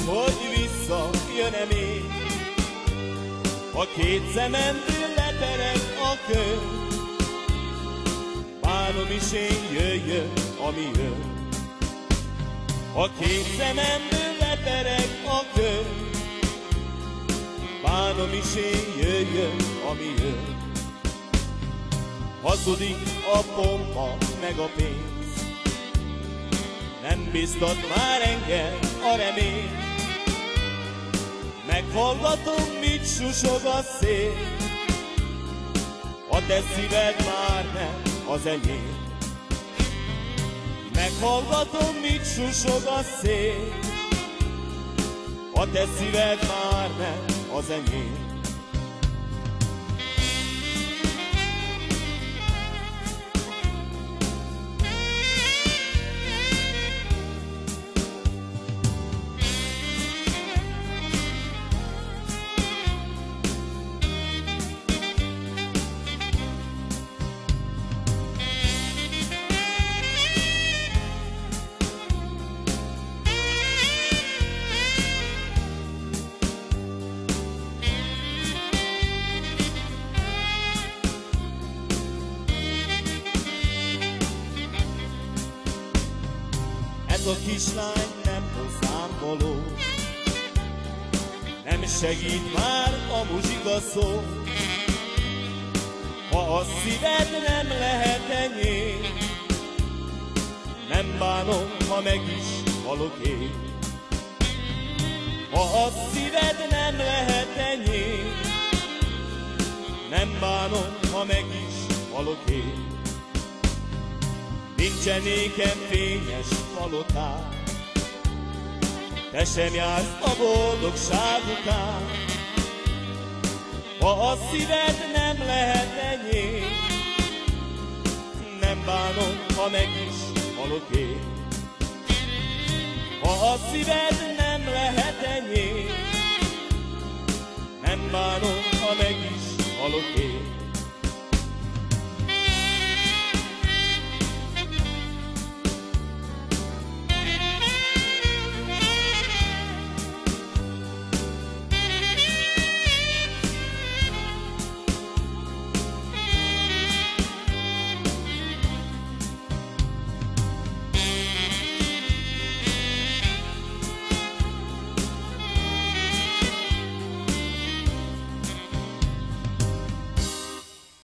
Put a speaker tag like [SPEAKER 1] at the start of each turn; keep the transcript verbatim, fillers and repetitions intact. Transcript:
[SPEAKER 1] hogy visszajön-e még. A két szememből lepereg a kő, bánom is én, jöjjön, ami jön. A két szememből lepereg a kő, bánom is én, jöjjön, ami jön. Hazudik a pompa meg a pénz, nem biztat már engem a remény. Meghallgatom, mit susog a szél, a te szíved már nem az enyém. Meghallgatom, mit susog a szél, a te szíved már nem az enyém. Ez a kislány nem hozzám való, nem segít már a muzsika szó. Ha a szíved nem lehet enyém, nem bánom, ha meg is halok én. Ha a szíved nem lehet enyém, nem bánom, ha meg is halok én. Nincsen nékem fényes palotán, te sem jársz a boldogság után. Ha a szíved nem lehet enyém, nem bánom, ha meg is halok én. Ha a szíved nem lehet enyém, nem bánom, ha meg is halok én.